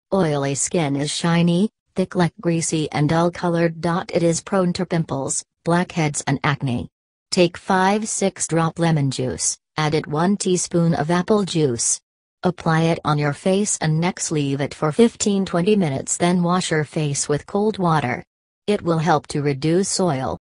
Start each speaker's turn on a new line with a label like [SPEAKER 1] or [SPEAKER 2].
[SPEAKER 1] Oily skin is shiny, thick like greasy and dull-colored. It is prone to pimples, blackheads and acne. Take 5-6 drop lemon juice, add it 1 teaspoon of apple juice. Apply it on your face and neck. Leave it for 15-20 minutes, then wash your face with cold water. It will help to reduce oil,